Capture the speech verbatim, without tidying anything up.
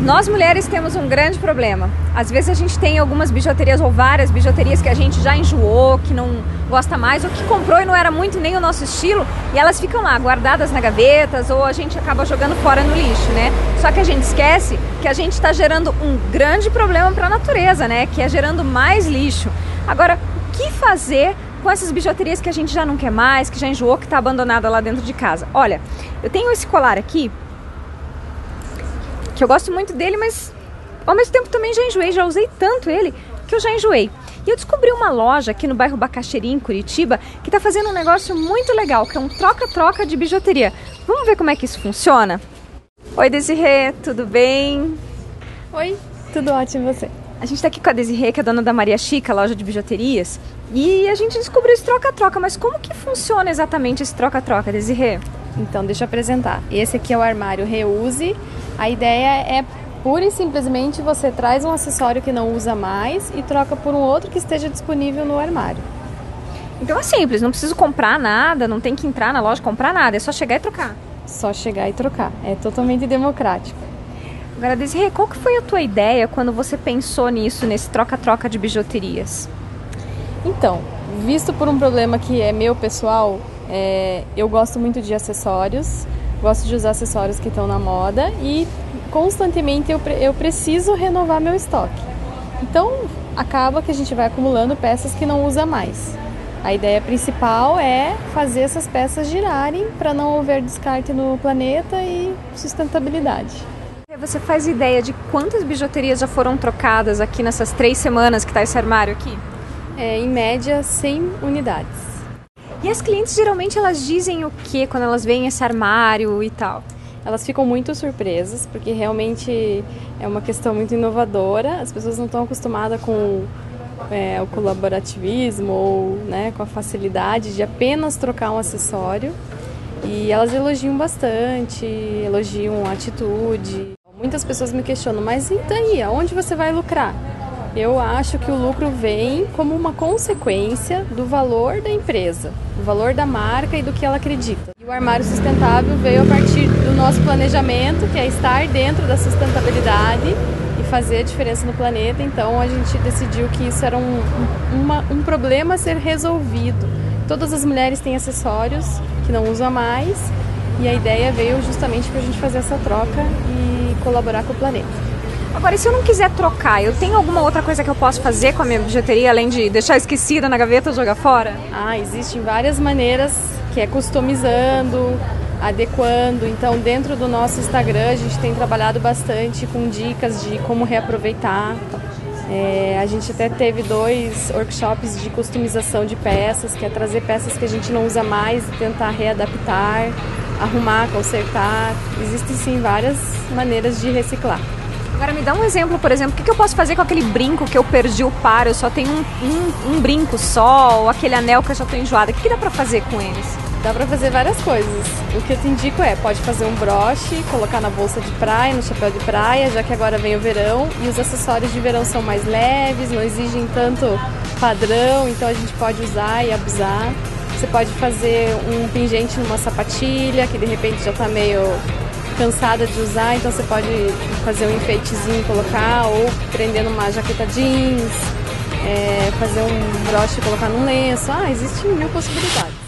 Nós mulheres temos um grande problema. Às vezes a gente tem algumas bijuterias ou várias bijuterias que a gente já enjoou, que não gosta mais, ou que comprou e não era muito nem o nosso estilo, e elas ficam lá guardadas na gavetas, ou a gente acaba jogando fora no lixo, né? Só que a gente esquece que a gente está gerando um grande problema para a natureza, né? Que é gerando mais lixo. Agora, o que fazer com essas bijuterias que a gente já não quer mais, que já enjoou, que está abandonada lá dentro de casa? Olha, eu tenho esse colar aqui, que eu gosto muito dele, mas ao mesmo tempo também já enjoei, já usei tanto ele que eu já enjoei. E eu descobri uma loja aqui no bairro Bacaxeri, em Curitiba, que está fazendo um negócio muito legal, que é um troca-troca de bijuteria. Vamos ver como é que isso funciona? Oi, Desirê, tudo bem? Oi, tudo ótimo, e você? A gente está aqui com a Desirê, que é dona da Maria Chica, loja de bijuterias, e a gente descobriu esse troca-troca, mas como que funciona exatamente esse troca-troca, Desirê? Então, deixa eu apresentar. Esse aqui é o armário Reuse. A ideia é pura e simplesmente você traz um acessório que não usa mais e troca por um outro que esteja disponível no armário. Então é simples, não preciso comprar nada, não tem que entrar na loja comprar nada, é só chegar e trocar. Só chegar e trocar, é totalmente democrático. Agora, Desirê, qual que foi a tua ideia quando você pensou nisso, nesse troca-troca de bijuterias? Então, visto por um problema que é meu pessoal, é, eu gosto muito de acessórios, gosto de usar acessórios que estão na moda e constantemente eu, eu preciso renovar meu estoque. Então, acaba que a gente vai acumulando peças que não usa mais. A ideia principal é fazer essas peças girarem para não haver descarte no planeta e sustentabilidade. Você faz ideia de quantas bijuterias já foram trocadas aqui nessas três semanas que está esse armário aqui? É, em média, cem unidades. E as clientes geralmente elas dizem o que quando elas veem esse armário e tal? Elas ficam muito surpresas, porque realmente é uma questão muito inovadora. As pessoas não estão acostumadas com é, o colaborativismo ou né, com a facilidade de apenas trocar um acessório. E elas elogiam bastante, elogiam a atitude. Muitas pessoas me questionam, mas e daí, aonde você vai lucrar? Eu acho que o lucro vem como uma consequência do valor da empresa, do valor da marca e do que ela acredita. E o armário sustentável veio a partir do nosso planejamento, que é estar dentro da sustentabilidade e fazer a diferença no planeta. Então a gente decidiu que isso era um, uma, um problema a ser resolvido. Todas as mulheres têm acessórios que não usam mais e a ideia veio justamente para a gente fazer essa troca e colaborar com o planeta. Agora, e se eu não quiser trocar, eu tenho alguma outra coisa que eu posso fazer com a minha bijuteria, além de deixar esquecida na gaveta ou jogar fora? Ah, existem várias maneiras, que é customizando, adequando. Então, dentro do nosso Instagram, a gente tem trabalhado bastante com dicas de como reaproveitar. É, a gente até teve dois workshops de customização de peças, que é trazer peças que a gente não usa mais e tentar readaptar, arrumar, consertar. Existem, sim, várias maneiras de reciclar. Agora me dá um exemplo, por exemplo, o que eu posso fazer com aquele brinco que eu perdi o par, eu só tenho um, um, um brinco só, ou aquele anel que eu já estou enjoada, o que, que dá para fazer com eles? Dá para fazer várias coisas. O que eu te indico é, pode fazer um broche, colocar na bolsa de praia, no chapéu de praia, já que agora vem o verão, e os acessórios de verão são mais leves, não exigem tanto padrão, então a gente pode usar e abusar. Você pode fazer um pingente numa sapatilha, que de repente já está meio cansada de usar, então você pode fazer um enfeitezinho e colocar, ou prender numa jaqueta jeans, é, fazer um broche e colocar num lenço. Ah, existem mil possibilidades.